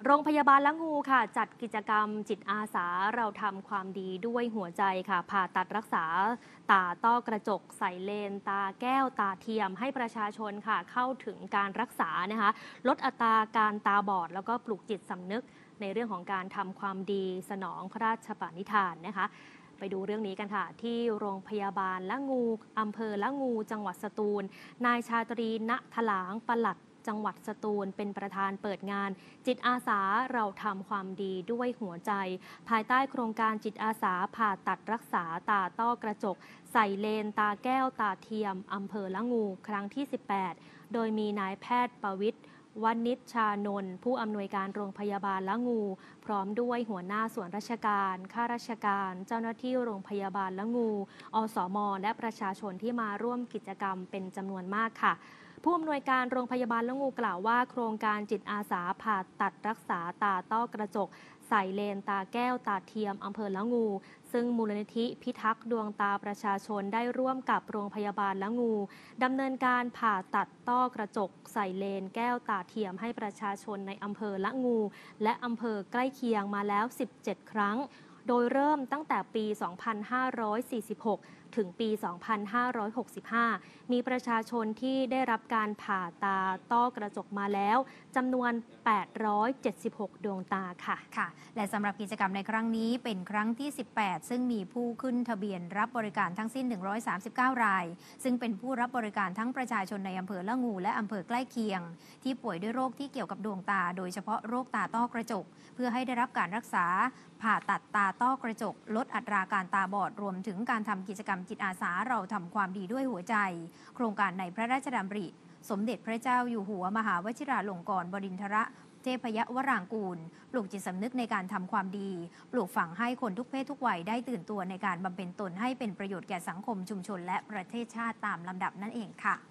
โรงพยาบาลละงูค่ะจัดกิจกรรมจิตอาสาเราทำความดีด้วยหัวใจค่ะผ่าตัดรักษาตาต้อกระจกใส่เลนตาแก้วตาเทียมให้ประชาชนค่ะเข้าถึงการรักษานะคะลดอัตราการตาบอดแล้วก็ปลูกจิตสำนึกในเรื่องของการทำความดีสนองพระราชปณิธานนะคะไปดูเรื่องนี้กันค่ะที่โรงพยาบาลละงูอำเภอละงูจังหวัดสตูลนายชาตรีณถลางปลัดจังหวัดสตูลเป็นประธานเปิดงานจิตอาสาเราทำความดีด้วยหัวใจภายใต้โครงการจิตอาสาผ่าตัดรักษาตาต้อกระจกใส่เลนตาแก้วตาเทียมอำเภอละงูครั้งที่ 18 โดยมีนายแพทย์ประวิตรวณิชชานนท์ผู้อำนวยการโรงพยาบาลละงูพร้อมด้วยหัวหน้าส่วนราชการข้าราชการเจ้าหน้าที่โรงพยาบาลละงูอสมและประชาชนที่มาร่วมกิจกรรมเป็นจำนวนมากค่ะผู้อำนวยการโรงพยาบาลละงูกล่าวว่าโครงการจิตอาสาผ่าตัดรักษาตาต้อกระจกใส่เลนตาแก้วตาเทียมอำเภอละงูซึ่งมูลนิธิพิทักษ์ดวงตาประชาชนได้ร่วมกับโรงพยาบาลละงูดำเนินการผ่าตัดต้อกระจกใส่เลนแก้วตาเทียมให้ประชาชนในอำเภอละงูและอำเภอใกล้เคียงมาแล้ว17 ครั้งโดยเริ่มตั้งแต่ปี 2546 ถึงปี 2565 มีประชาชนที่ได้รับการผ่าตาต้อกระจกมาแล้วจำนวน 876 ดวงตาค่ะค่ะและสำหรับกิจกรรมในครั้งนี้เป็นครั้งที่ 18 ซึ่งมีผู้ขึ้นทะเบียนรับบริการทั้งสิ้น 139 รายซึ่งเป็นผู้รับบริการทั้งประชาชนในอำเภอละงูและอำเภอใกล้เคียงที่ป่วยด้วยโรคที่เกี่ยวกับดวงตาโดยเฉพาะโรคตาต้อกระจกเพื่อให้ได้รับการรักษาผ่าตัดตาต้อกระจกลดอัตราการตาบอดรวมถึงการทำกิจกรรมจิตอาสาเราทำความดีด้วยหัวใจโครงการในพระราชดำริสมเด็จพระเจ้าอยู่หัวมหาวชิราลงกรณ์บดินทรเทพยวรางกูลปลูกจิตสำนึกในการทำความดีปลูกฝังให้คนทุกเพศทุกวัยได้ตื่นตัวในการบำเพ็ญตนให้เป็นประโยชน์แก่สังคมชุมชนและประเทศชาติตามลำดับนั่นเองค่ะ